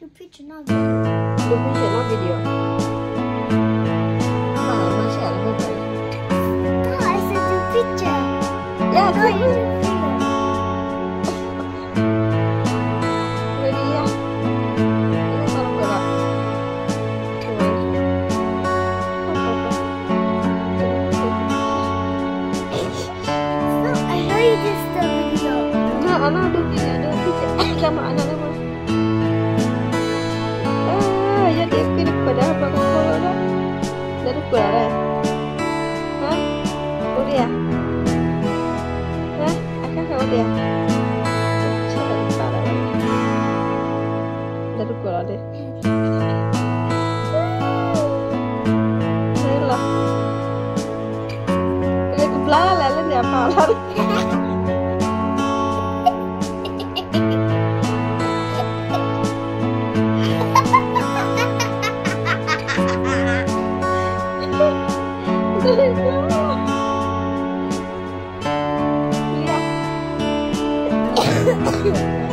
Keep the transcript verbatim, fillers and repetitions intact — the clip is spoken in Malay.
Do picture, not video. Do picture, not video. Nah, masih ada apa? No, I said do picture. Ya, No, you do. do video. Ready ya? Ini tolong gerak. Gimana? No, I know you just the video. Nah, anak do video, do picture. Sama anak nama. Ah, ya dia kirim pada apa kalau dah? Dari kuara. Hah? Udah. Hah? Akan kau dia? Cari para. Dari kuara deh. Lah. Kayak kepala lalu dia apa lari? Lihat.